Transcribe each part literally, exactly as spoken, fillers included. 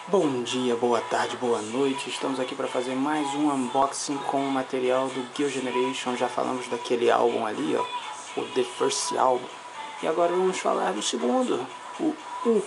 Bom dia, boa tarde, boa noite. Estamos aqui para fazer mais um unboxing com o material do Gear Generation. Já falamos daquele álbum ali, ó, o The First Album. E agora vamos falar do segundo, o U.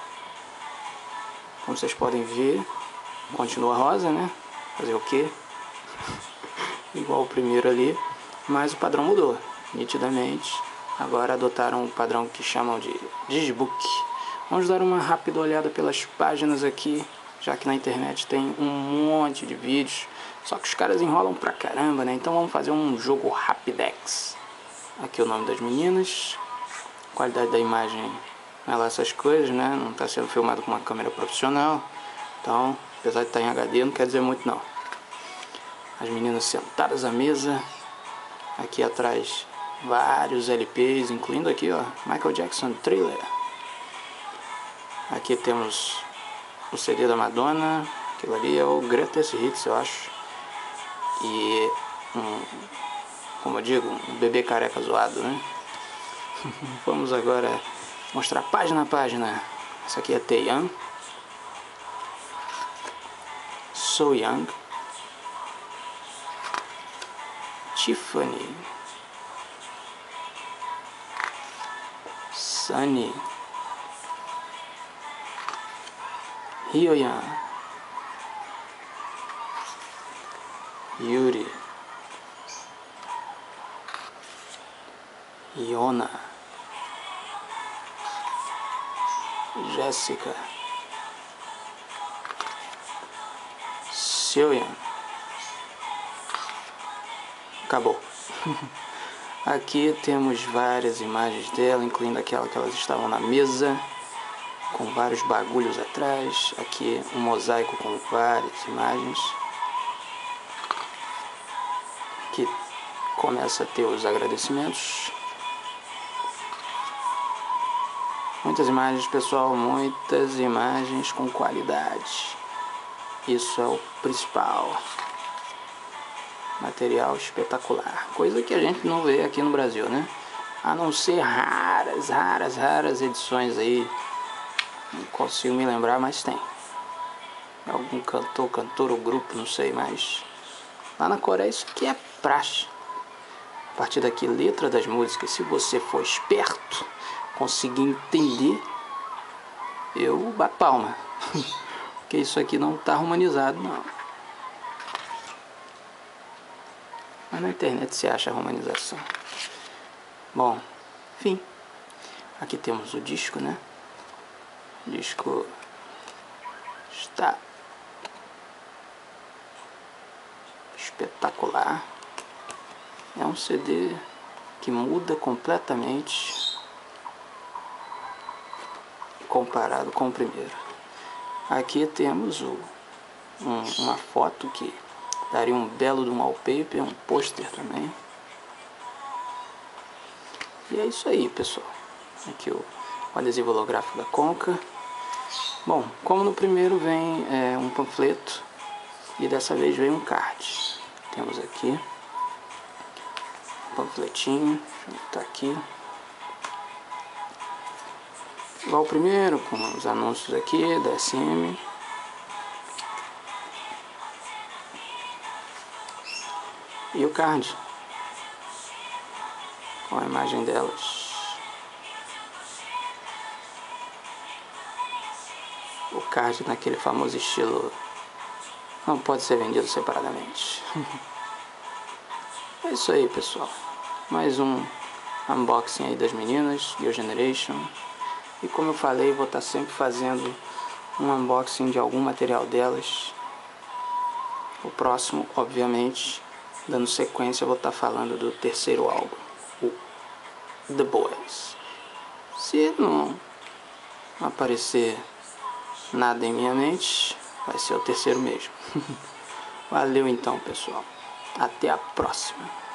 Como vocês podem ver, continua rosa, né? Fazer o quê? Igual o primeiro ali, mas o padrão mudou, nitidamente. Agora adotaram o padrão que chamam de Digibook. Vamos dar uma rápida olhada pelas páginas aqui, já que na internet tem um monte de vídeos, só que os caras enrolam pra caramba, né? Então vamos fazer um jogo Rapidex. Aqui o nome das meninas, qualidade da imagem, não é lá essas coisas, né? Não está sendo filmado com uma câmera profissional, então apesar de estar em H D não quer dizer muito não. As meninas sentadas à mesa, aqui atrás vários L Ps, incluindo aqui, ó, Michael Jackson Thriller. Aqui temos o C D da Madonna, aquilo ali é o Greatest Hits, eu acho. E, um, como eu digo, um bebê careca zoado, né? Vamos agora mostrar página a página. Essa aqui é Taeyang, So Young, Tiffany, Sunny, Hyoyeon, Yuri, Yona, Jessica, Seoyeon. Acabou. Aqui temos várias imagens dela, incluindo aquela que elas estavam na mesa, com vários bagulhos atrás. Aqui um mosaico com várias imagens. Aqui começa a ter os agradecimentos. Muitas imagens, pessoal, muitas imagens com qualidade. Isso é o principal. Material espetacular, coisa que a gente não vê aqui no Brasil, né? A não ser raras, raras, raras edições aí. Não consigo me lembrar, mas tem. Algum cantor, cantor ou grupo, não sei, mas lá na Coreia isso aqui é praxe. A partir daqui, letra das músicas, se você for esperto, conseguir entender, eu bato palma. Porque isso aqui não tá romanizado, não. Mas na internet se acha a romanização. Bom, enfim. Aqui temos o disco, né? O disco está espetacular. É um C D que muda completamente comparado com o primeiro. Aqui temos o, um, uma foto que daria um belo de um wallpaper, um pôster também. E é isso aí, pessoal. Aqui o, o adesivo holográfico da Conca. Bom, como no primeiro vem é, um panfleto e dessa vez vem um card. Temos aqui um panfletinho, deixa eu botar aqui. Igual o primeiro, com os anúncios aqui da S M. E o card, com a imagem delas. O card naquele famoso estilo, não pode ser vendido separadamente. É isso aí, pessoal. Mais um unboxing aí das meninas, Gear Generation. E como eu falei, vou estar sempre fazendo um unboxing de algum material delas. O próximo, obviamente, dando sequência, eu vou estar falando do terceiro álbum, o The Boys. Se não aparecer nada em minha mente, vai ser o terceiro mesmo. Valeu então, pessoal. Até a próxima.